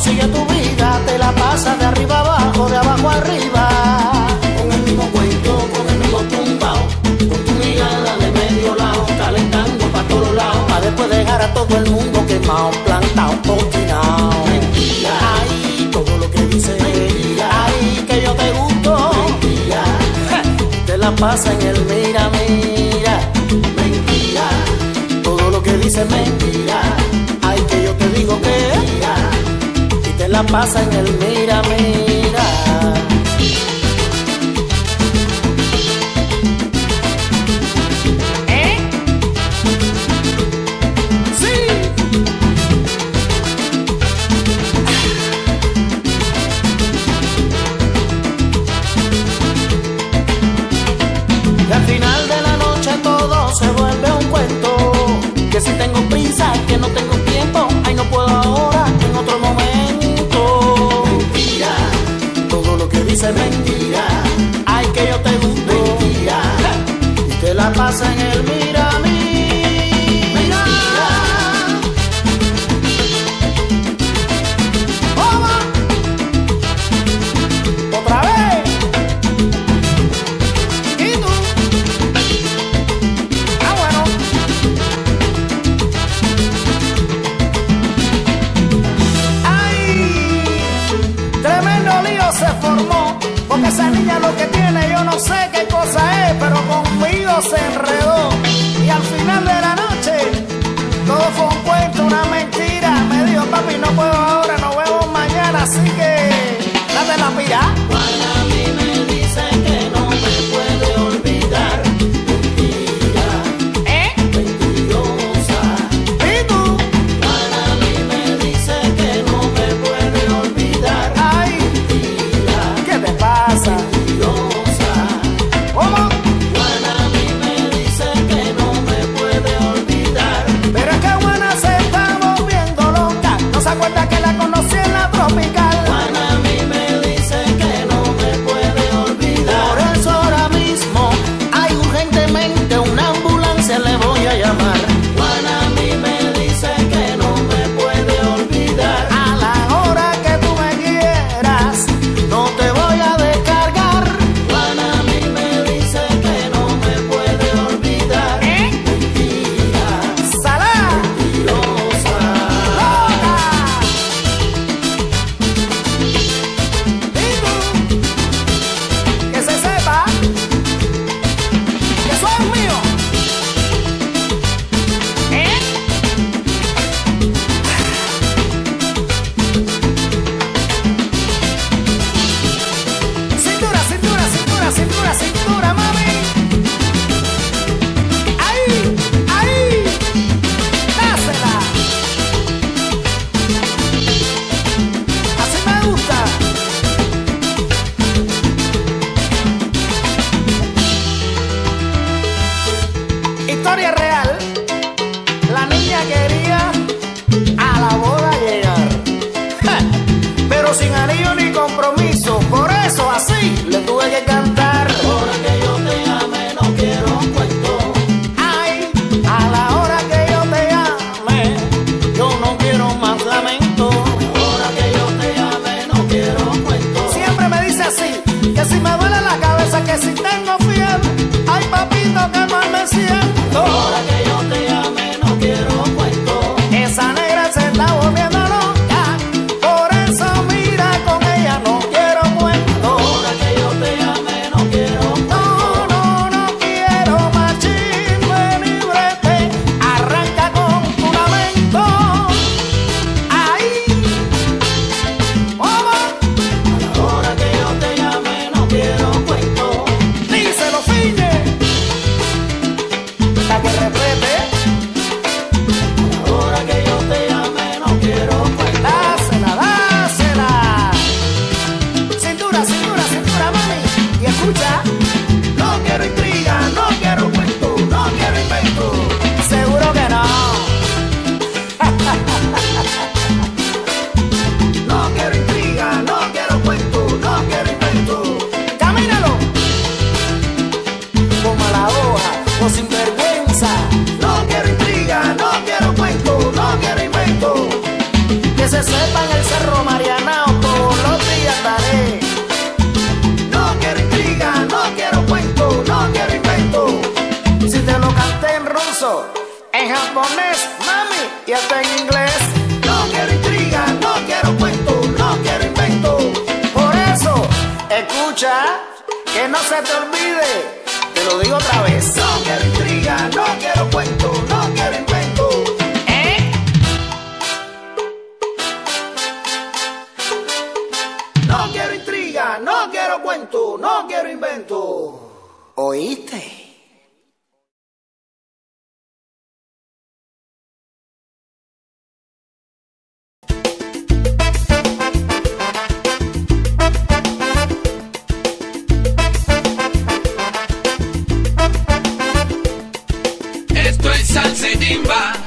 sigue tu vida, te la pasas de arriba abajo, de abajo arriba. Con el mismo cuento, con el mismo tumbao, con tu mirada de medio lado, calentando pa' todos lados, pa' después dejar a todo el mundo quemado, plantado, obstinado. Mentira. Ay, todo lo que dices. Mentira. Ay, que yo te gusto. Mentira. Te la pasa en el mira, mira. Mentira. Todo lo que dices mentira. Ay, que yo te digo que mentira. Y te la pasa en el mira, mira. Y al final de la noche todo se vuelve un cuento. Que si tengo prisa, que no tengo tiempo, ay no puedo ahora, en otro momento. Mentira. Todo lo que dice mentira. Ay que yo te gusto. Mentira. Y te la pasa en el mira, mira. ¡Toma! ¡Otra vez! Se formó, porque esa niña lo que tiene yo no sé qué cosa es, pero conmigo se enredó. Y al final de la noche todo fue un cuento, una mentira. Me dijo papi no puedo ahora, nos vemos mañana, así que date la pira. A mí me dice que no me puede olvidar. Mentira, mentirosa. ¿Y tú? A mí me dice que no me puede olvidar. Ay, ¿qué te pasa? Mentirosa. ¿Cómo? Juana a mí me dice que no me puede olvidar. Pero es que Juana se está volviendo loca. No se acuerda que la conocí en la tropical. Juana a mí me dice que no me puede olvidar. Por eso ahora mismo hay urgentemente una ambulancia, le voy a llamar. Juana a mí me dice que no me puede olvidar. A la hora que tú me quieras, no te voy a descargar. Juana a mí me dice que no me puede olvidar. Mentira. Salá. Mentirosa. Loca. ¿Y tú? Que se sepa que eso es mío. Cintura, cintura, cintura, cintura, cintura, mami. Ahí, ahí. Dásela. Así me gusta. Historia real. La niña quería a la boda llegar, pero sin anillo ni compromiso. Por eso así le tuve que cantar. Ahora que yo te ame no quiero cuento. Ay, a la hora que yo te ame yo no quiero más lamento. Ahora que yo te ame no quiero cuento. Siempre me dice así, que si me duele la cabeza, que si tengo fiebre, ay papito que mal me siento. Ahora que yo te ame no quiero cuento. Esa negra se está volviendo loca, por eso mira con ella no quiero cuento. Ahora que yo te ame no quiero cuento. No, no, no quiero más chisme ni brete. Arranca con tu lamento. Ahí. ¿Cómo? Ahora que yo te ame no quiero cuento. Díselo, Fiñe, para que reprete. Ahora que yo te ame no quiero cuento. Dásela, dásela. Cintura, cintura, cintura, mami. Y escucha. No quiero intriga, no quiero cuento, no quiero invento. Seguro que no. No quiero intriga, no quiero cuento, no quiero invento. Camínalo. Como a la hoja, o sin vergüenza. No quiero intriga, no quiero cuento, no quiero invento. Que se sepa en el Cerro María. en japonés, mami, y hasta en inglés. No quiero intriga, no quiero cuento, no quiero invento. Por eso, escucha, que no se te olvide, te lo digo otra vez. No quiero intriga, no quiero cuento, no quiero invento. No quiero intriga, no quiero cuento, no quiero invento. ¿Oíste? Esto es salsa y timba.